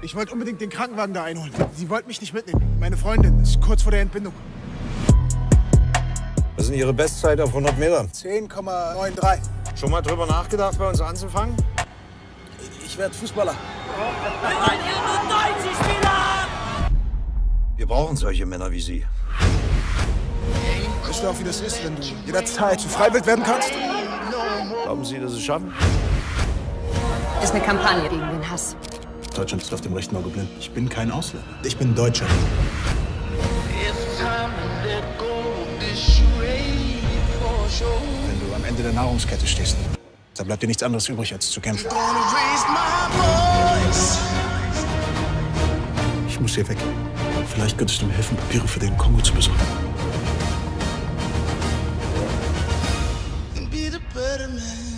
Ich wollte unbedingt den Krankenwagen da einholen. Sie wollten mich nicht mitnehmen. Meine Freundin ist kurz vor der Entbindung. Was ist denn Ihre Bestzeit auf 100 Meter? 10,93. Schon mal drüber nachgedacht, bei uns anzufangen? Ich werde Fußballer. Wir wollen hier nur deutsche Spieler! Wir brauchen solche Männer wie Sie. Weißt du auch, wie das ist, wenn du jederzeit zu Freiwild werden kannst? Glauben Sie, dass Sie es schaffen? Ist eine Kampagne gegen den Hass. Deutschland ist auf dem rechten Auge blind. Ich bin kein Ausländer. Ich bin Deutscher. Wenn du am Ende der Nahrungskette stehst, da bleibt dir nichts anderes übrig, als zu kämpfen. Ich muss hier weg. Vielleicht könntest du mir helfen, Papiere für den Kongo zu besorgen. Be the better man.